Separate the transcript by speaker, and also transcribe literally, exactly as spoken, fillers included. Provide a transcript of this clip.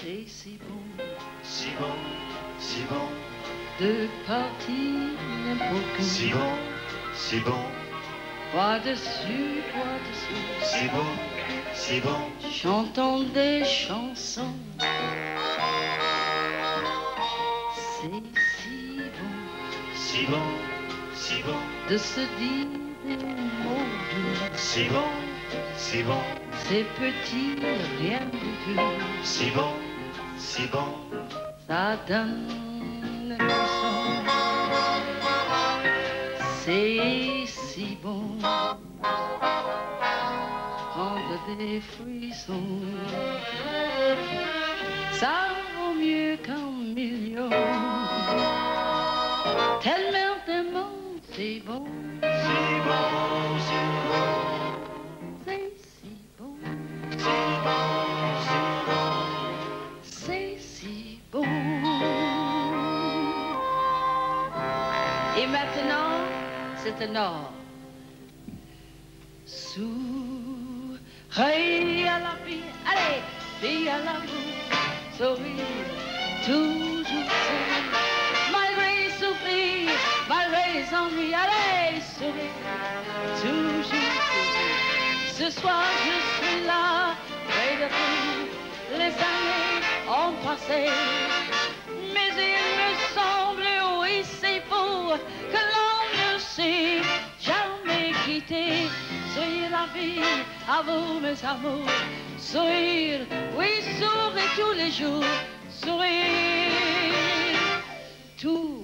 Speaker 1: c'est si bon,
Speaker 2: si bon, si bon,
Speaker 1: de partir n'importe où.
Speaker 2: si bon, si bon,
Speaker 1: Toi dessus, toi dessous,
Speaker 2: si bon, si bon,
Speaker 1: chantant des chansons. C'est si bon,
Speaker 2: si bon, si bon,
Speaker 1: de se dire des mots doux.
Speaker 2: si bon, si bon,
Speaker 1: C'est petit, rien du tout.
Speaker 2: si bon, si bon,
Speaker 1: Ça donne le son. C'est si bon, prendre des frissons. Ça vaut mieux qu'un million. Tellement, tellement, c'est bon.
Speaker 2: si bon, si bon,
Speaker 1: C'est si bon.
Speaker 2: si bon, si bon,
Speaker 1: C'est si bon. Et maintenant, c'est un or. Sourire à la vie, allez, vie à l'amour, sourire, toujours sourire, malgré souffrir, malgré les ennuis, allez, sourire, toujours sourire. Ce soir, je suis là, près de vous, les années ont passé, mais il me semble, oui, c'est beau, que l'on ne s'est jamais quitté. Soyez la vie à vous, mes amours. Sourire, oui, sourire tous les jours. Sourire, tout